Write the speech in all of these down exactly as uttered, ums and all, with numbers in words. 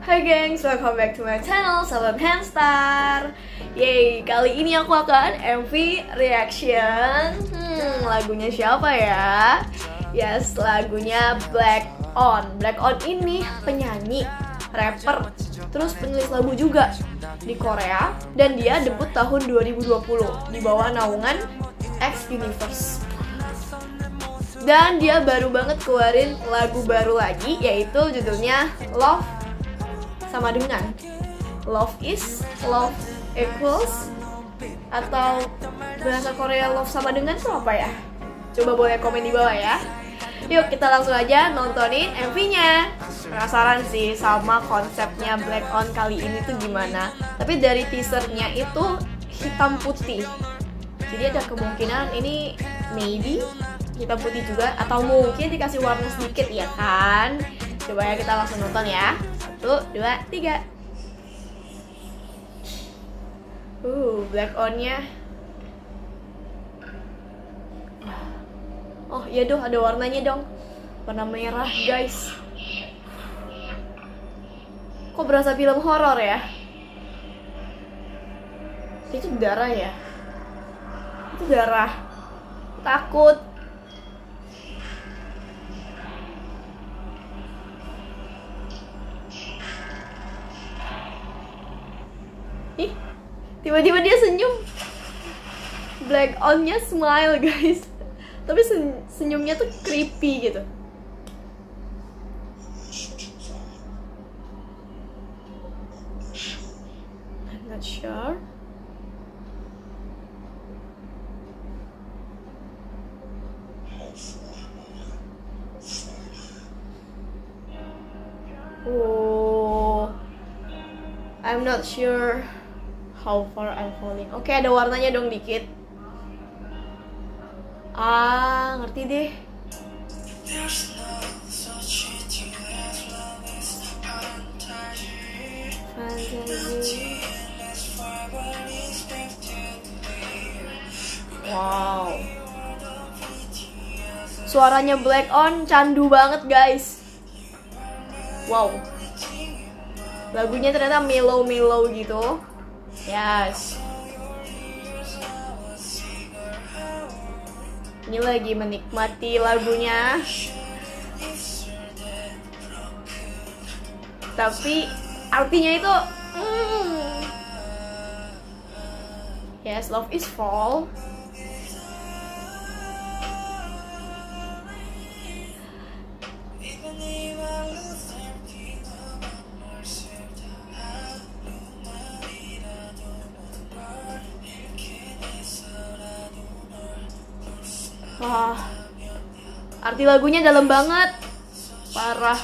Hai gengs, welcome back to my channel, Sahabat Handstar. Yeay, kali ini aku akan M V reaction. Hmm, lagunya siapa ya? Yes, lagunya Black On. Black On ini penyanyi, rapper, terus penulis lagu juga di Korea. Dan dia debut tahun dua ribu dua puluh di bawah naungan X Universe. Dan dia baru banget keluarin lagu baru lagi, yaitu judulnya Love sama dengan Love is, Love equals, atau bahasa Korea Love sama dengan itu apa ya? Coba boleh komen di bawah ya. Yuk kita langsung aja nontonin M V-nya. Penasaran sih sama konsepnya Black On kali ini tuh gimana. Tapi dari teasernya itu hitam putih, jadi ada kemungkinan ini maybe hitam putih juga, atau mungkin dikasih warna sedikit ya kan. Coba ya kita langsung nonton ya. Satu, dua, tiga. Uh, Black On-nya. Oh iya dong, ada warnanya dong. Warna merah guys. Kok berasa film horor ya? Itu darah ya? Itu darah. Takut. Ih, tiba-tiba dia senyum. Black On-nya smile guys. Tapi sen senyumnya tuh creepy gitu. I'm not sure. Oh, I'm not sure how far I'm falling. Oke, okay, ada warnanya dong dikit. Ah, ngerti deh. Fantasy. Wow. Suaranya Black On candu banget guys. Wow. Lagunya ternyata mellow-mellow gitu. Yes. Ini lagi menikmati lagunya. Tapi artinya itu mm. Yes, love is fall. Wah, arti lagunya dalam banget, parah.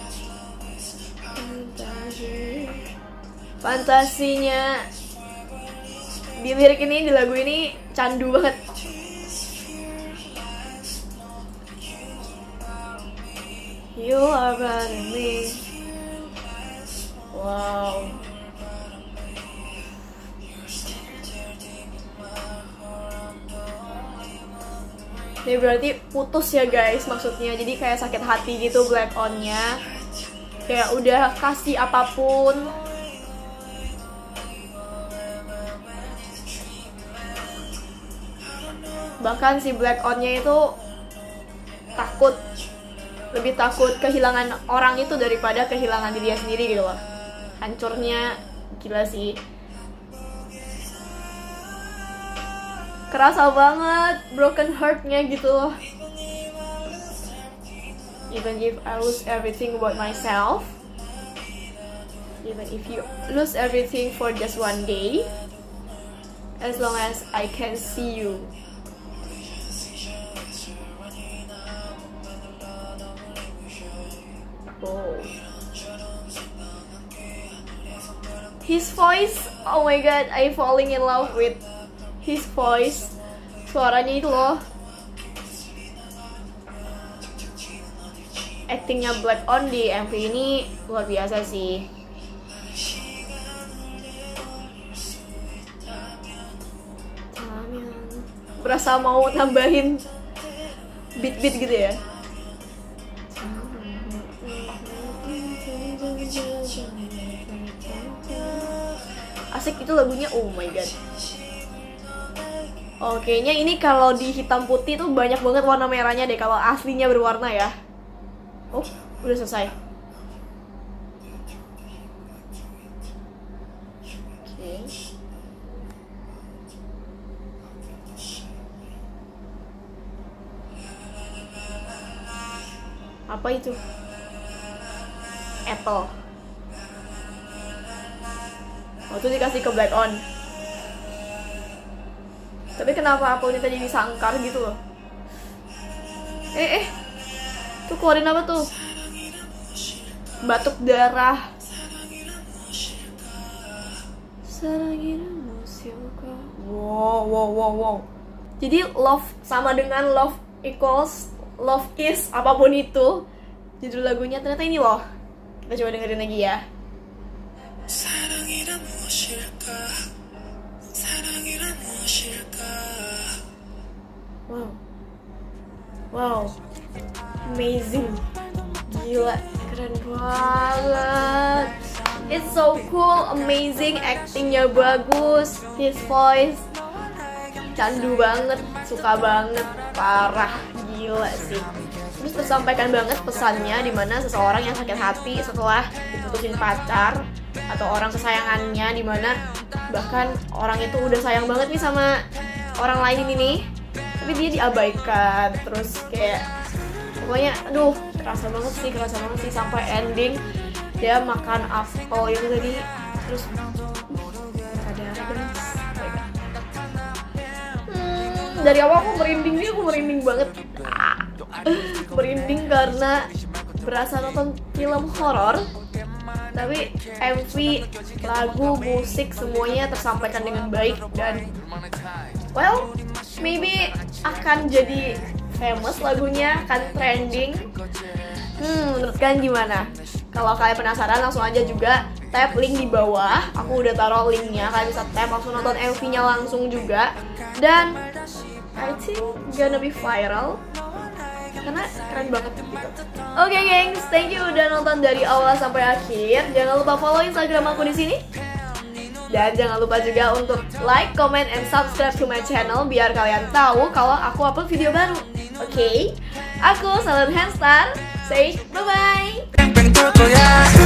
Fantasinya di lirik ini, di lagu ini candu banget. You are running me. Wow. Ini berarti putus ya guys maksudnya. Jadi kayak sakit hati gitu Black On-nya. Kayak udah kasih apapun. Bahkan si Black On-nya itu takut. Lebih takut kehilangan orang itu daripada kehilangan diri dia sendiri gitu loh. Hancurnya gila sih. Kerasa banget broken heart-nya gitu loh. Even if I lose everything about myself, even if you lose everything for just one day, as long as I can see you. Oh. His voice, oh my god, I'm falling in love with his voice. Suaranya itu loh. Actingnya Black On di M V ini luar biasa sih. Berasa mau nambahin beat-beat gitu ya. Asik itu lagunya, oh my god. Oh, kayaknya ini kalau di hitam putih tuh banyak banget warna merahnya deh, kalau aslinya berwarna ya. Oh, udah selesai. Oke. Apa itu? Apple. Oh, itu dikasih ke black on. Tapi kenapa apelnya tadi disangkar gitu loh? Eh, eh. Tuh keluarin apa tuh? Batuk darah. Wow, wow, wow, wow. Jadi love sama dengan love equals love is apapun itu. Judul lagunya ternyata ini loh. Kita coba dengerin lagi ya. Wow. Wow. Amazing. Gila, keren banget. It's so cool, amazing, actingnya bagus, his voice candu banget, suka banget, parah, gila sih. Terus tersampaikan banget pesannya, dimana seseorang yang sakit hati setelah diputusin pacar atau orang kesayangannya, dimana bahkan orang itu udah sayang banget nih sama orang lain ini nih, tapi dia diabaikan. Terus kayak pokoknya aduh kerasa banget sih, kerasa banget sih sampai ending dia makan apel itu tadi, terus ada guys. Hmm, dari awal aku merinding nih, aku merinding banget. Ah, merinding karena berasa nonton film horor, tapi M V, lagu, musik semuanya tersampaikan dengan baik dan well, maybe akan jadi famous lagunya, akan trending. Hmm, menurut kalian gimana? Kalau kalian penasaran langsung aja juga tap link di bawah. Aku udah taruh linknya, kalian bisa tap langsung nonton M V-nya langsung juga. Dan I think gonna be viral karena keren banget gitu. Oke okay, gengs, thank you udah nonton dari awal sampai akhir. Jangan lupa follow Instagram aku di sini. Dan jangan lupa juga untuk like, comment, and subscribe to my channel biar kalian tahu kalau aku upload video baru. Oke, okay? Aku Salon Handstar. Say bye-bye.